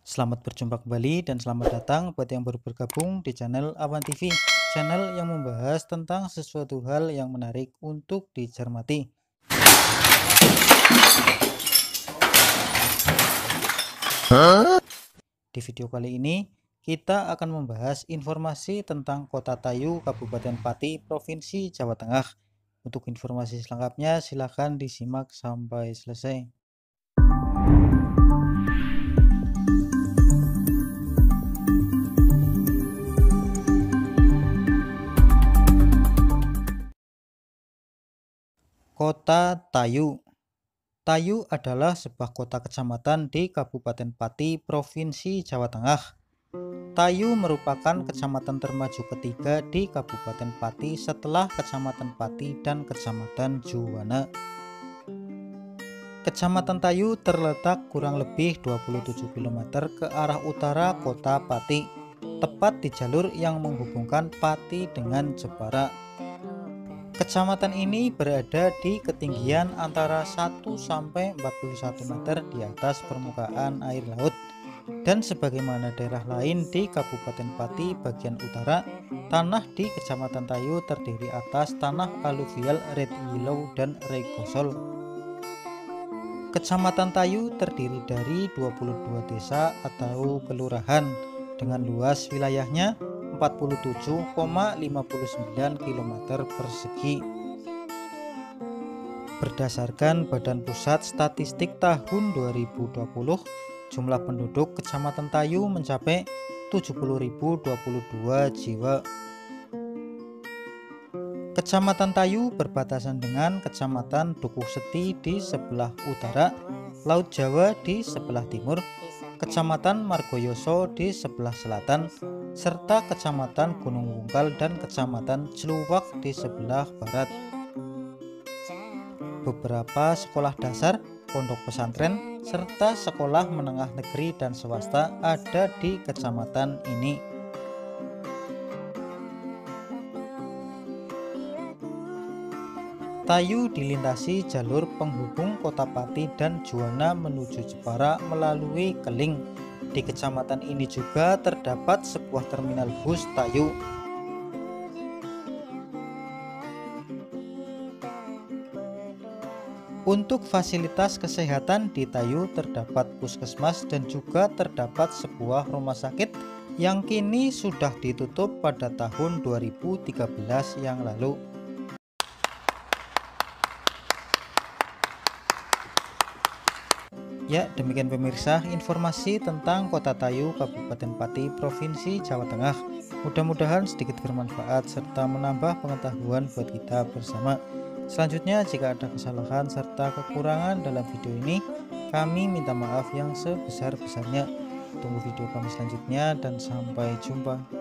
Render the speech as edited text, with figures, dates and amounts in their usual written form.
Selamat berjumpa kembali dan selamat datang buat yang baru bergabung di channel Awan TV, channel yang membahas tentang sesuatu hal yang menarik untuk dicermati. Di video kali ini kita akan membahas informasi tentang Kota Tayu, Kabupaten Pati, Provinsi Jawa Tengah. Untuk informasi selengkapnya silahkan disimak sampai selesai. Kota Tayu. Tayu adalah sebuah kota kecamatan di Kabupaten Pati, Provinsi Jawa Tengah. Tayu merupakan kecamatan termaju ketiga di Kabupaten Pati setelah Kecamatan Pati dan Kecamatan Juwana. Kecamatan Tayu terletak kurang lebih 27 km ke arah utara kota Pati, tepat di jalur yang menghubungkan Pati dengan Jepara. Kecamatan ini berada di ketinggian antara 1 sampai 41 meter di atas permukaan air laut. Dan sebagaimana daerah lain di Kabupaten Pati bagian utara, tanah di Kecamatan Tayu terdiri atas tanah aluvial red willow dan regosol. Kecamatan Tayu terdiri dari 22 desa atau kelurahan dengan luas wilayahnya 47,59 km persegi. Berdasarkan Badan Pusat Statistik tahun 2020, jumlah penduduk Kecamatan Tayu mencapai 70.022 jiwa. Kecamatan Tayu berbatasan dengan Kecamatan Dukuh Seti di sebelah utara, Laut Jawa di sebelah timur, Kecamatan Margoyoso di sebelah selatan, serta Kecamatan Gunung Wungkal dan Kecamatan Ciluwak di sebelah barat. Beberapa sekolah dasar, pondok pesantren, serta sekolah menengah negeri dan swasta ada di kecamatan ini. Tayu dilintasi jalur penghubung Kota Pati dan Juwana menuju Jepara melalui Keling. Di kecamatan ini juga terdapat sebuah terminal bus Tayu. Untuk fasilitas kesehatan di Tayu terdapat puskesmas dan juga terdapat sebuah rumah sakit yang kini sudah ditutup pada tahun 2013 yang lalu. Ya, demikian pemirsa informasi tentang Kota Tayu, Kabupaten Pati, Provinsi Jawa Tengah. Mudah-mudahan sedikit bermanfaat serta menambah pengetahuan buat kita bersama. Selanjutnya, jika ada kesalahan serta kekurangan dalam video ini, kami minta maaf yang sebesar-besarnya. Tunggu video kami selanjutnya dan sampai jumpa.